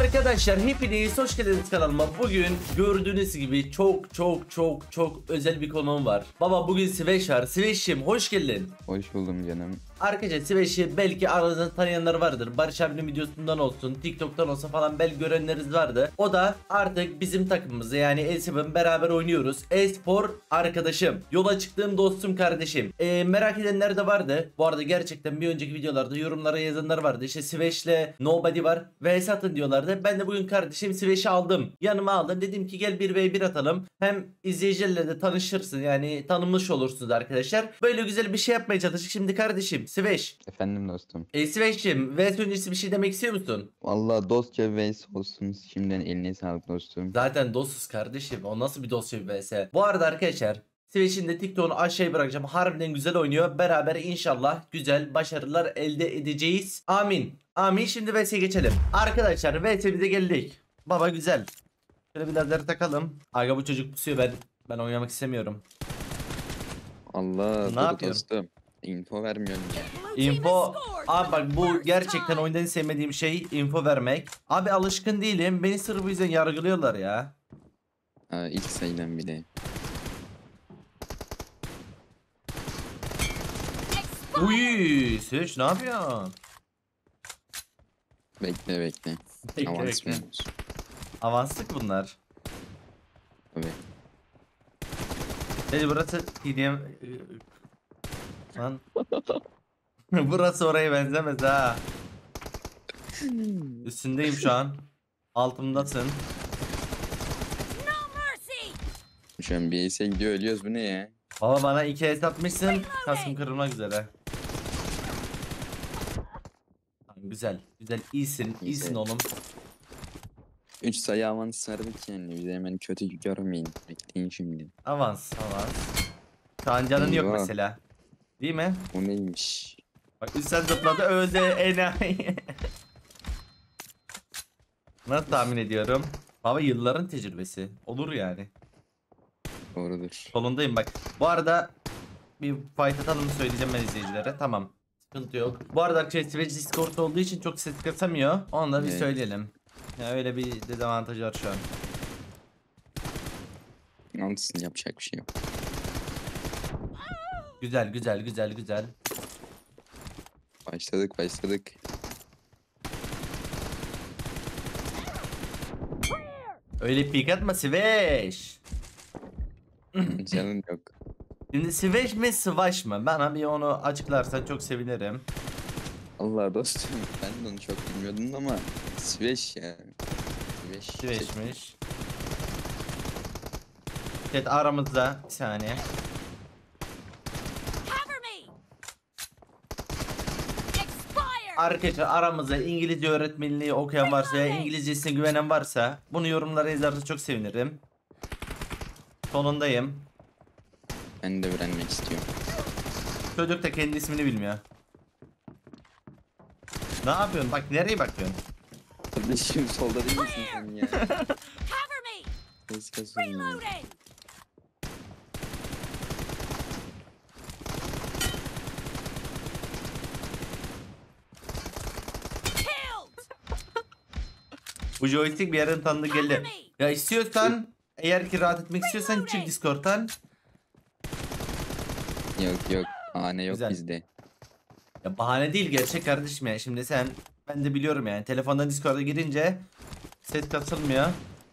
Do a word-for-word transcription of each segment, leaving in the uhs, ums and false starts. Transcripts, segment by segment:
Arkadaşlar hepiniz hoş geldiniz kanalıma. Bugün gördüğünüz gibi çok çok çok çok özel bir konuğum var. Baba bugün Sveş var. Sveş'im hoş geldin. Hoş buldum canım. Arkadaşlar Sveş'i belki aranızda tanıyanlar vardır. Barış abinin videosundan olsun, TikTok'tan olsa falan belki görenleriniz vardı. O da artık bizim takımımızda, yani e-spor'un beraber oynuyoruz. E-spor arkadaşım. Yola çıktığım dostum, kardeşim. Ee, merak edenler de vardı. Bu arada gerçekten bir önceki videolarda yorumlara yazanlar vardı. İşte Sveş'le Nobody var ve satın diyorlardı. Ben de bugün kardeşim Sveş'i aldım. Yanıma aldım. Dedim ki gel bir ve bir atalım. Hem izleyicilerle de tanışırsın, yani tanınmış olursunuz arkadaşlar. Böyle güzel bir şey yapmaya çalıştık. Şimdi kardeşim Sveş. Efendim dostum. E Sveş'cim, ve öncesi bir şey demek istiyor musun? Vallahi dostça vs olsun. Şimdiden eline sağlık dostum. Zaten dostuz kardeşim. O nasıl bir dosya bir vs. Bu arada arkadaşlar Sveş'in de TikTok'unu aşağıya bırakacağım. Harbiden güzel oynuyor. Beraber inşallah güzel başarılar elde edeceğiz. Amin. Amin. Şimdi vs'ye geçelim. Arkadaşlar vs'imize geldik. Baba güzel. Şöyle bir lazer takalım. Aga bu çocuk pusuyor, ben ben oynamak istemiyorum. Allah Ne dur yapıyorsun? dostum. Info vermiyorsun ya. Info. Abi bak, bu gerçekten oyunda en sevmediğim şey info vermek. Abi alışkın değilim. Beni sırf bu yüzden yargılıyorlar ya. Ha, ilk sayıdan bir de. Uy, Sveş ne yapıyorsun? Bekle bekle. Bekle, Avans bekle. veriyoruz. Avanslık bunlar. Tabii. Dedi burası T D M. Lan. Burası oraya benzemez ha. Üstündeyim şu an. Altımdasın. Şu an bir S'e gidiyor, ölüyoruz, bu ne ya? Baba bana iki es atmışsın. Kasım kırılmak üzere. Tamam, güzel. Güzel. İyisin. İyisin Güzel. oğlum. üç sayı avans sardık yani. Bize hemen kötü görmeyin. Bekleyin şimdi. Avans. Avans. Şu an canın yok Eyvah. mesela. Değil mi? Bu neymiş? Bak üstten zıpladı, öldü enayi. Nasıl tahmin ediyorum? Baba yılların tecrübesi. Olur yani. Doğrudur. Solundayım bak. Bu arada bir fight atalım söyleyeceğim ben izleyicilere. Tamam. Sıkıntı yok. Bu arada arkadaşlar Twitch Discord olduğu için çok ses kasamıyor. Onu da bir Evet. söyleyelim. Ya öyle bir dezavantajı var şu an. Alsın, yapacak bir şey yok. Güzel güzel güzel güzel. Başladık başladık. Öyle pik atma Sveş. Canın yok. Şimdi Sveş mi Svaş mı? Bana bir onu açıklarsan çok sevinirim. Allah dostum, ben de onu çok bilmiyordum ama Sveş ya. Sveş. Sveş'miş. Evet, aramızda bir saniye. Arkadaşlar aramızda İngilizce öğretmenliği okuyan varsa ya İngilizcesine güvenen varsa bunu yorumlara yazarsa çok sevinirim. Sonundayım. Ben de öğrenmek istiyorum. Çocuk da kendi ismini bilmiyor. Ne yapıyorsun? Bak nereye bakıyorsun? Kardeşim solda değil misin sen ya? Ses kasıyorum. Bu joystick bir yerden tanıdık geldi. Ya istiyorsan, eğer ki rahat etmek istiyorsan çık Discord'tan. Yok yok. Hane yok Güzel. bizde. Ya bahane değil, gerçek kardeşim ya. Şimdi sen, ben de biliyorum yani, telefondan Discord'a girince ses kasılmıyor.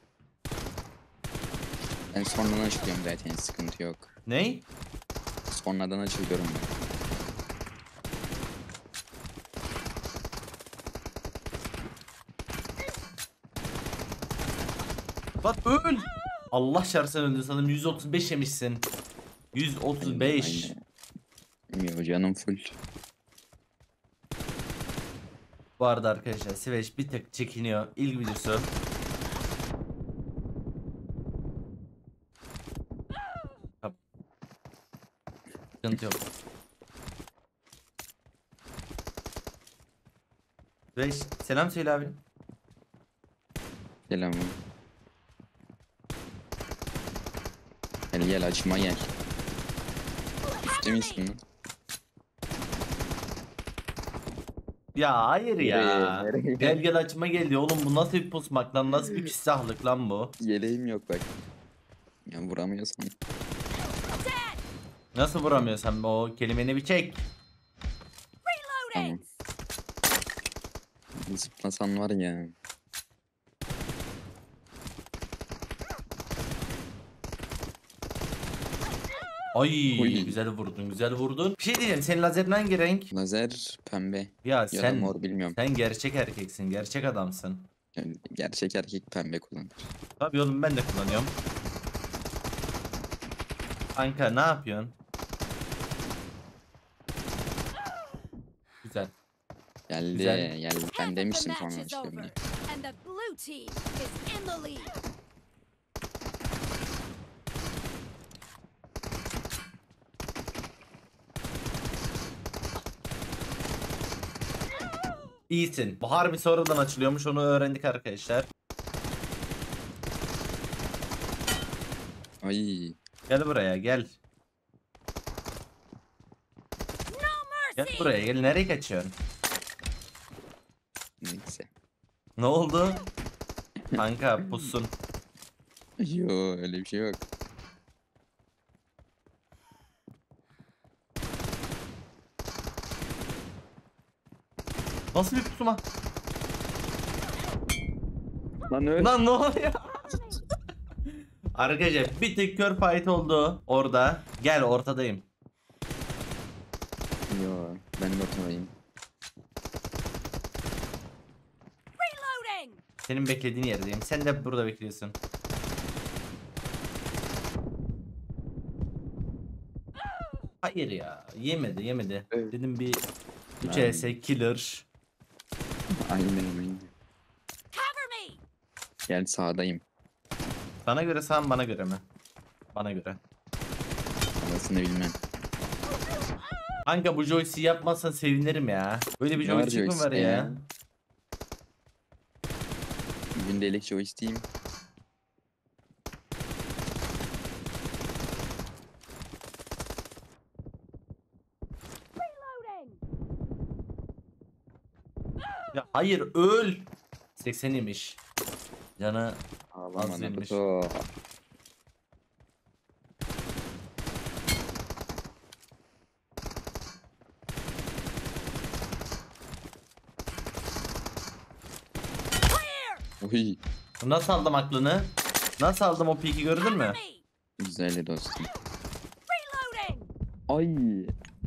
Ben sonradan açılıyorum zaten, sıkıntı yok. Ney? Sonradan açılıyorum ben. Bak öl. Allah şartsan öldü sanırım. yüz otuz beş yemişsin. yüz otuz beş. Aynen, aynen. Yok canım full. Bu arada arkadaşlar Sveş bir tek çekiniyor. İlk videosu. Kap. Sıkıntı yok. Sveş selam söyle abi. Selam. Gel gel, açma gel. Üstte misin lan? Ya hayır ya. Nereye, nereye? Gel gel açma geldi oğlum, bu nasıl bir pusmak lan, nasıl bir küstahlık lan bu. Yeleğim yok bak. Ya vuramıyorsan. Nasıl vuramıyorsan o kelimeni bir çek. Tamam. Zıplasan var ya. Ay Oy. güzel vurdun, güzel vurdun. Bir şey diyeceğim, senin lazerin hangi renk? Lazer pembe. Ya Ya da sen mor bilmiyorum. sen gerçek erkeksin, gerçek adamsın. Yani gerçek erkek pembe kullanır. Tabii oğlum, ben de kullanıyorum. Kanka ne yapıyorsun? Güzel. Geldi Güzel. geldi. Ben demiştim sonra çıkıyorum diye. And the blue team is in the lead. İyisin. Bu harbi sonradan açılıyormuş, onu öğrendik arkadaşlar. Ay. Gel buraya gel. Gel buraya gel, nereye kaçıyorsun? Neyse. Ne oldu? Kanka pussun. Yo öyle bir şey yok. Nasıl bir pusuma? Lan öyle. Lan ne oluyor? Arkadaşlar bir tık kör fight oldu orada. Gel ortadayım. Yo ben de oturayım. Reloading. Senin beklediğin yerdeyim. Sen de burada bekliyorsun. Hayır ya. Yemedi yemedi. Evet. Dedim bir üç Aynen. vs killer. Aynen aynen. Cover me. Gel sağdayım. Sana göre sağ, bana göre mi? Bana göre. Arasını bilmem. Kanka bu joystick'i yapmazsan sevinirim ya. Böyle bir Ne var joystick mi var joystick ya? ya? Gündelik joystick'im. Reloading. Ya hayır öl. seksen imiş. Canı Ağlama Az yemiş. Naruto. Clear. Uy. nasıl aldım aklını? Nasıl aldım o piki, gördün Cover mü? me. Güzel dostum. Reloading. Ay.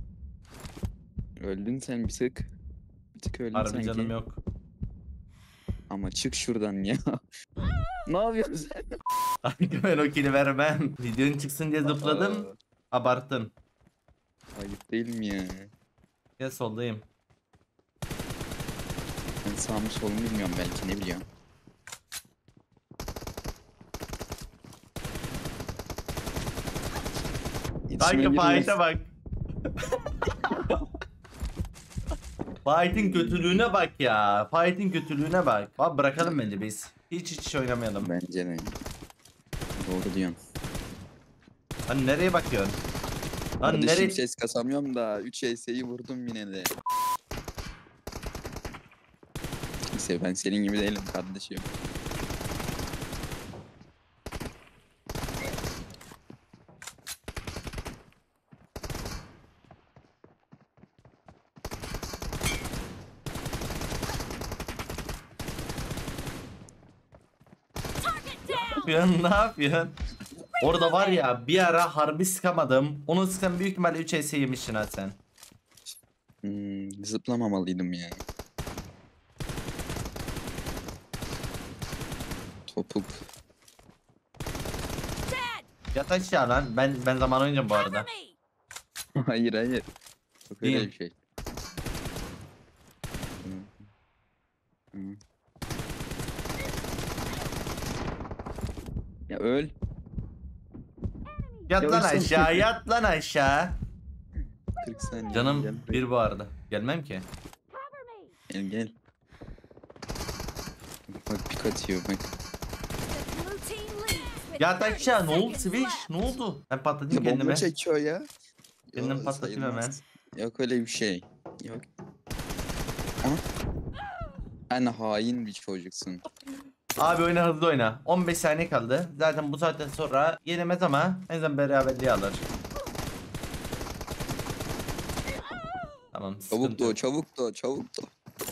Öldün sen bir tık. Bir tık öldün Harbi sanki. canım yok. Ama çık şuradan ya. Ne yapıyorsun sen? Kanka ben o kili vermem. Videonun çıksın diye zıpladım. Abarttın. Ayıp değil mi ya? Gel soldayım. Ben sağ mı sol mu bilmiyorum, belki ne biliyorum. İçime Kanka girmez. fight'a bak. Fight'in kötülüğüne bak ya. Fight'in kötülüğüne bak. Abi bırakalım bence biz. Hiç hiç oynamayalım. Bence de. Doğru diyorsun. Lan nereye bakıyorsun? Lan Kardeşim nereye? ses kasamıyorum da üç E S'yi vurdum yine de. Neyse ben senin gibi değilim kardeşim. Target down. yapıyorsun? Ne yapıyorsun? Orada var ya, bir ara harbi sıkamadım. Onu sıkan büyük ihtimalle üç S yemişsin ha sen. Hmm, zıplamamalıydım ya. Topuk. Dead. Yat aşağı lan. Ben ben zaman oynayacağım bu Cover arada. me. Hayır hayır. Yok öyle Değil. bir şey. Hı. Hı. Ya öl. Yat Ya lan sen- aşağı, yat lan aşağı. kırk saniye. Gel Canım buraya. bir bu arada. Gelmem ki. Cover me. Gel gel. Bak pik atıyor bak. The blue team leads with Yat thirty aşağı, ne oldu seconds Switch? left. Ne oldu? Ben Ya patlatayım bomba kendime. çekiyor ya. Kendim Yo, patlatayım hemen. sayılmaz. Yok öyle bir şey. Yok. Aha. Sen hain bir çocuksun. Abi oyna, hızlı oyna. on beş saniye kaldı. Zaten bu saatten sonra yenemez ama en azından beraberliği alır. Tamam. Çabuk sıkıntı doğ, yok. çabuk doğ, çabuk doğ.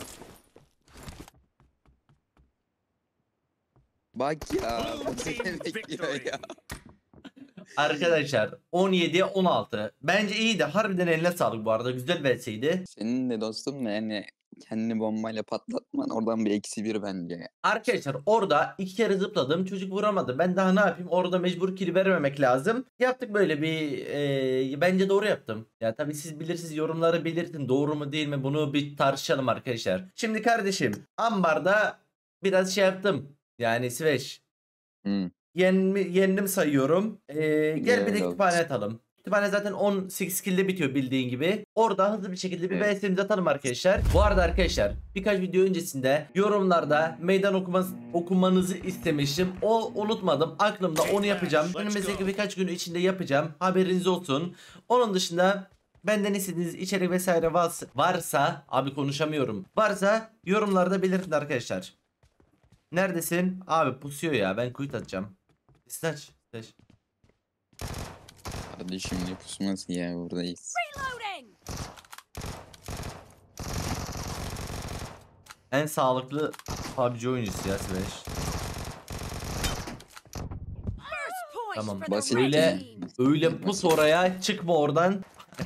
Bak ya, bu seni bekliyor ya. Arkadaşlar on yediye on altı. Bence iyiydi. Harbiden eline sağlık bu arada. Güzel verseydi. Senin de dostum da yani kendini bombayla patlatman oradan bir eksi bir bence. Arkadaşlar orada iki kere zıpladım. Çocuk vuramadı. Ben daha ne yapayım? Orada mecbur kill vermemek lazım. Yaptık böyle bir e, bence doğru yaptım. Ya tabii siz bilirsiniz, yorumları belirtin. Doğru mu değil mi? Bunu bir tartışalım arkadaşlar. Şimdi kardeşim ambarda biraz şey yaptım. Yani Sveş. Hı. Yen, yendim sayıyorum. Ee, gel bir de Evet. kütüphane atalım. Kütüphane zaten on sekiz kill'de bitiyor bildiğin gibi. Orada hızlı bir şekilde bir Evet. V S'imizi atalım arkadaşlar. Bu arada arkadaşlar birkaç video öncesinde yorumlarda meydan okuması, okumanızı istemiştim. O unutmadım. Aklımda, onu yapacağım. Önümüzdeki birkaç gün içinde yapacağım. Haberiniz olsun. Onun dışında benden istediğiniz içerik vesaire varsa, varsa abi konuşamıyorum. Varsa yorumlarda belirtin arkadaşlar. Neredesin? Abi pusuyor ya. Ben kuyut atacağım. İstaç. İstaç. Kardeşim ne pusması ya, buradayız. Reloading. En sağlıklı P U B G oyuncusu ya Sveş. First point Tamam, for the basit. red Öyle team. öyle pus oraya, çıkma oradan.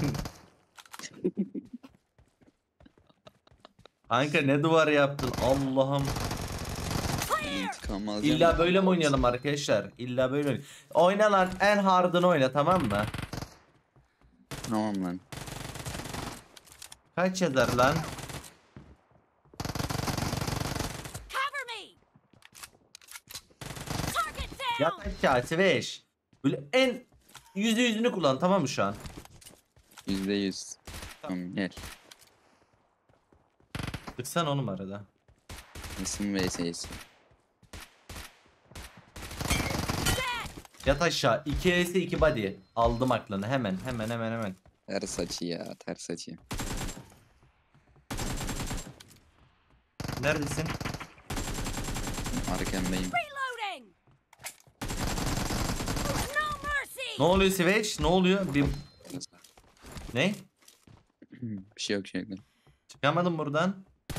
Kanka ne duvar yaptın Allah'ım. İntikam alacağım. İlla böyle mi oynayalım arkadaşlar? İlla böyle oynayalım. Oyna lan, en hard'ını oyna, tamam mı? Tamam lan. Kaç yazar lan? Cover me. Target down. Yat aşağı Sveş. Böyle en yüzde yüzünü kullan, tamam mı şu an? Yüzde yüz. Tamam gel. Tıksana oğlum arada. İsim ve sesi. Yat aşağı. iki S iki body. Aldım aklını hemen hemen hemen hemen. Ters açı ya, ters açı. Neredesin? Arkandayım. Reloading. No mercy. Ne oluyor Sveç? Ne oluyor? Bir... Ne? Bir şey yok, şey yok. Çıkamadım buradan.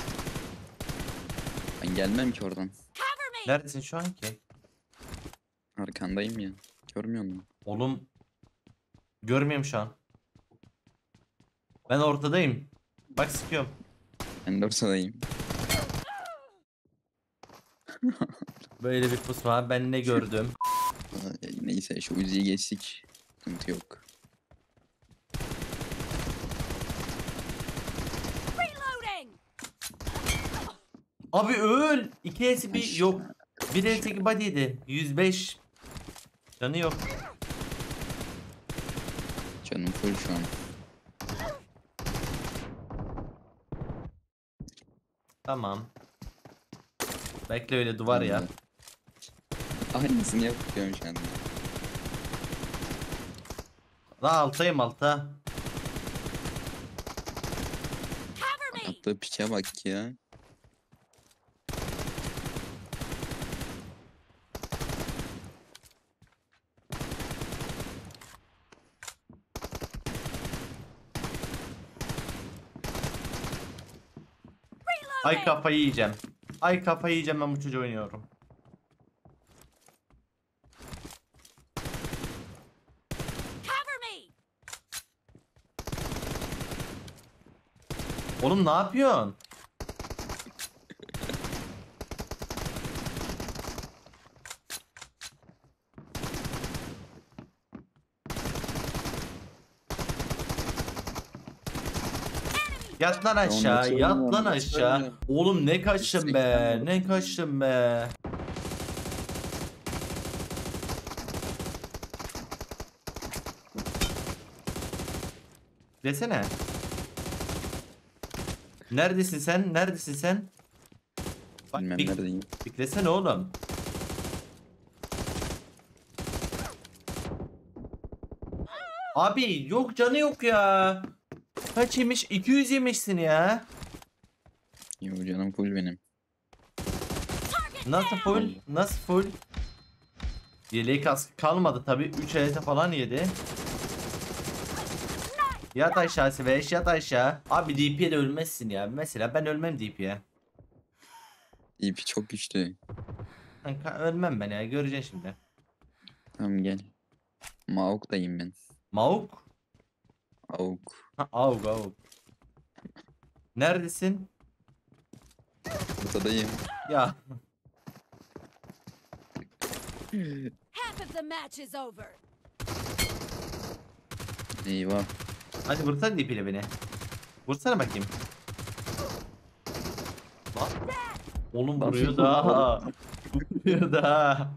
Ben gelmem ki oradan. Cover me. Neredesin şu an ki? Arkandayım ya. Görmüyor musun? Oğlum. Görmüyorum şu an. Ben ortadayım. Bak sıkıyorum. Ben de ortadayım. Böyle bir pusma. Ben ne gördüm? Aa, neyse şu Uzi'yi geçtik. Sıkıntı yok. Reloading. Abi öl. iki S bir Aşağı, yok. bir S iki body'ydi. yüz beş. Canı yok. Canım full şu an. Tamam. Bekle, öyle duvar ya. Aynısını yapıyorum şu anda. Lan altayım alta. Cover me. Attığı piçe bak ya. Ay kafayı yiyeceğim. Ay kafayı yiyeceğim, ben bu çocuğu oynuyorum. Cover me. Oğlum ne yapıyorsun? Yat lan aşağı, Onu yat lan söylemiyorum, aşağı. söylemiyorum. Oğlum ne kaçtın be, ne kaçtın be. Desene. Neredesin sen? Neredesin sen? Bak, Bilmem bik- neredeyim. Beklesene oğlum. Abi yok, canı yok ya. Kaç yemiş? iki yüz yemişsin ya. Yo canım full benim. Target Nasıl down. full? Nasıl full? Yeleği kaskı kalmadı tabi. üç E T falan yedi. Yat aşağı Sveş, yat aşağı. Abi D P'ye de ölmezsin ya. Mesela ben ölmem D P'ye. İpi çok güçlü. Kanka ölmem ben ya, göreceksin şimdi. Tamam gel. Mauk'tayım ben. Mauk? Auk. Ha, avuk avuk. Neredesin? Ortadayım. Ya Half of the match is over. Eyvah. hadi vursana D P'yle beni. Vursana bakayım. Lan. Oğlum vuruyor da. Vuruyor da.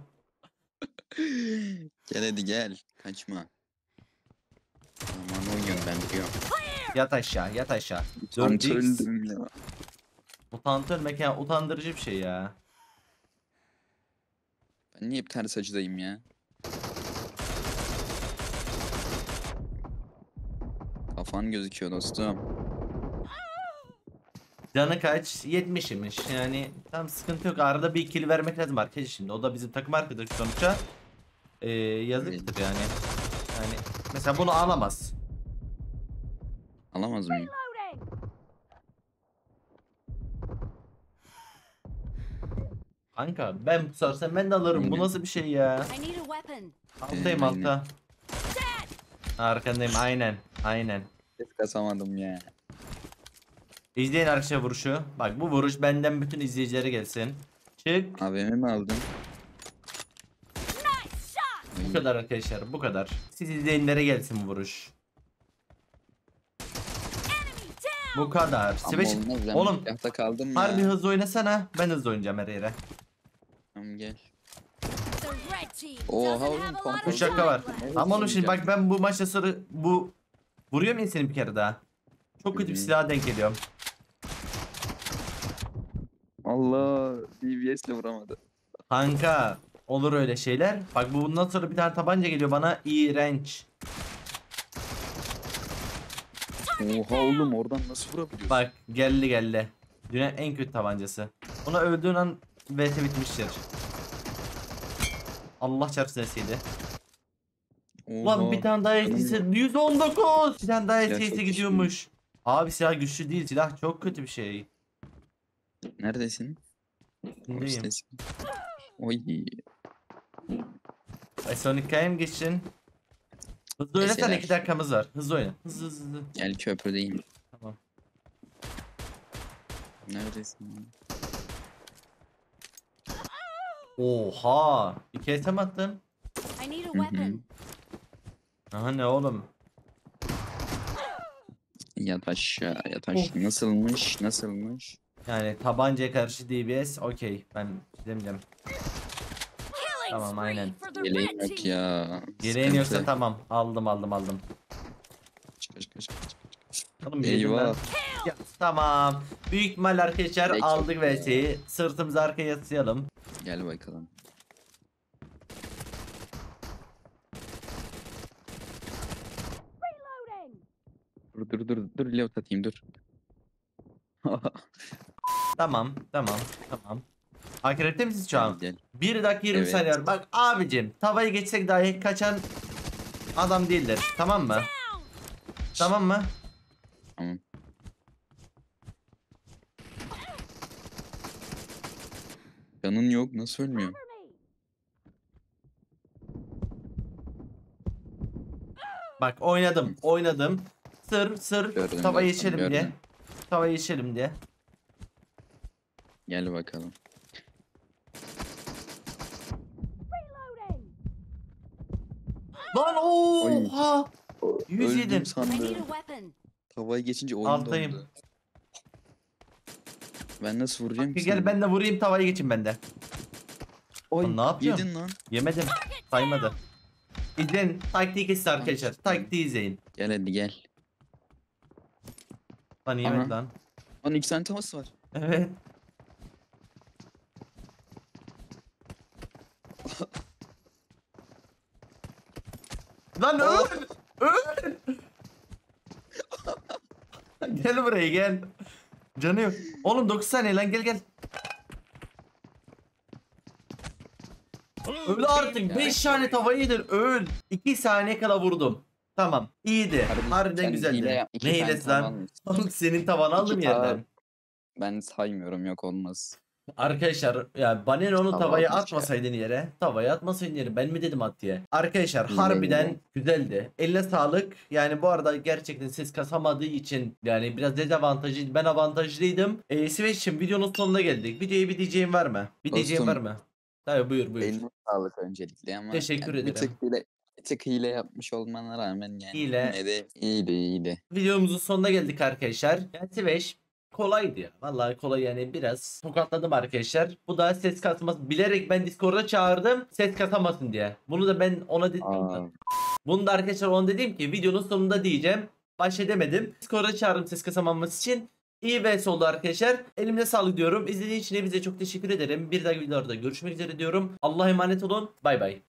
Gel hadi gel. Kaçma. Aman oynuyorum ben biliyorum. Yat aşağı, yat aşağı. Tam dört X. öldüm ya. Utantı ölmek ya, utandırıcı bir şey ya. Ben niye hep ters açıdayım ya? Kafan gözüküyor dostum. Canı kaç? yetmiş imiş. Yani tam sıkıntı yok. Arada bir kill vermek lazım arkadaşlar şimdi. O da bizim takım arkadaşı sonuçta. Ee, yazıktır yani. Yani mesela bunu alamaz. Alamaz mıyım? Loading. Kanka ben sorsam ben de alırım. Bu Aynen. nasıl bir şey ya? I need a weapon. Alttayım aynen. altta. Dead. Arkandayım aynen. Aynen. Ses kasamadım ya. İzleyin arkadaşlar vuruşu. Bak bu vuruş benden bütün izleyicilere gelsin. Çık. A V M mi aldın? Nice shot. Bu kadar arkadaşlar, bu kadar. Siz izleyenlere gelsin bu vuruş. Enemy down. Bu kadar. Ama Sveç. olmaz, ben Oğlum silahta kaldım ya. harbi hızlı oynasana. Ben hızlı oynayacağım her yere. Tamam gel. The red team Oha doesn't oğlum, have a lot pompalı of Bu şaka var. time left. Ama oğlum şimdi bak ben bu maçta sonra bu vuruyor muyum seni bir kere daha? Çok kötü bir Hı hı. silaha denk geliyorum. Allah D B S'le vuramadı. Kanka olur öyle şeyler. Bak bu bundan sonra bir tane tabanca geliyor bana. İğrenç. Oha oğlum oradan nasıl vurabiliyorsun? Bak geldi geldi. Dünyanın en kötü tabancası. Ona öldüğün an V T bitmiştir. Allah çarpsın esiydi. Ulan Oha. bir tane daha Canım ise yüz on dokuz. Bir tane daha Silah çok ise güçlü. gidiyormuş. Abi silah güçlü değil. Silah çok kötü bir şey. Neredesin? Üstündeyim. Orstayısın. Oy. Ay son hikayem geçsin. Hızlı oynasana, Eseler. iki dakikamız var. Hızlı oyna. Hızlı hızlı hızlı. Gel köprüdeyim. Tamam. Neredesin? Oha. İki etem attın. I need a Hı hı. weapon. Aha ne oğlum. Yat aşağı yat Of. aşağı. Nasılmış nasılmış? Yani tabancaya karşı D B S okey. Ben demeyeceğim. Killing Tamam, spree aynen. for the Yeleğim red yok team. ya. Yeleğin yoksa Sıkıntı. tamam. Aldım aldım aldım. Kaç, kaç, kaç, kaç. Oğlum yedim Eyvah. ben. Ya, tamam. Büyük ihtimal arkadaşlar Direkt aldık çok ya. V T'yi. Sırtımızı arkaya yaslayalım. Gel bakalım. Reloading. Dur dur dur dur lev atayım dur. Tamam tamam tamam. Akirette misiniz şu an? Gel. bir dakika yirmi Evet. saniye var. Bak abicim tavayı geçsek dahi kaçan adam değildir. Tamam mı? Down. Tamam mı? Tamam. Canın yok nasıl ölmüyor? Cover me. Bak oynadım oynadım. Sır sır Gördüm, tavayı gördüm, içelim gördüm. diye. Tavayı içelim diye. Gel bakalım. Reloading. Lan oha. yüz Öldüm yedim. I need a sandım. weapon. Tavayı geçince oyun Alttayım. dondu. Ben nasıl vuracağım ki Gel seni? ben de vurayım tavayı geçin bende. Oy, Lan ne yapıyorsun? Yedin lan. Yemedim. Saymadı. İzleyin. Taktiği kesin arkadaşlar. Taktiği izleyin. Gel hadi gel. Lan yemedi Aha. lan. Lan iki tane tavası var. Evet. Lan öl! Öl! Gel buraya gel. Canı yok. Oğlum dokuz saniye lan, gel gel. Öl artık, beş tane tava yedir, öl. iki saniye kala vurdum. Tamam, iyiydi. Harbiden Harbiden sen güzeldi. hile yap- iki Ne tane hilesi tavan lan? almışsın. Oğlum senin tavanı aldım İki tava- yerden. Ben saymıyorum, yok olmaz. Arkadaşlar ya bana ne, onu Tava tavaya atmış atmasaydın yere. Tavaya atmasaydın yere. Ben mi dedim at diye. Arkadaşlar Hile, harbiden hile. güzeldi. Eline sağlık. Yani bu arada gerçekten ses kasamadığı için yani biraz dezavantajlıydı. Ben avantajlıydım. Ee, Sveç'im videonun sonuna geldik. Videoya bir diyeceğin var mı? Bir diyeceğin var Dostum, mı? Tabii buyur buyur. Eline sağlık öncelikle ama Teşekkür yani bir ederim. tık hile, bir tık hile yapmış olmana rağmen yani Hile. yine de iyiydi iyiydi. Videomuzun sonuna geldik arkadaşlar. Yani Sveç kolaydı ya. Vallahi kolay, yani biraz tokatladım arkadaşlar. Bu da ses kasması. Bilerek ben Discord'a çağırdım. Ses kasamasın diye. Bunu da ben ona dedim. Aa, Bunu da arkadaşlar ona dedim ki videonun sonunda diyeceğim. Baş edemedim. Discord'a çağırdım ses kasamaması için. İyi vs oldu arkadaşlar. Elimde sağlık diyorum. İzlediğiniz için hepinize çok teşekkür ederim. Bir dahaki videolarda görüşmek üzere diyorum. Allah'a emanet olun. Bay bay.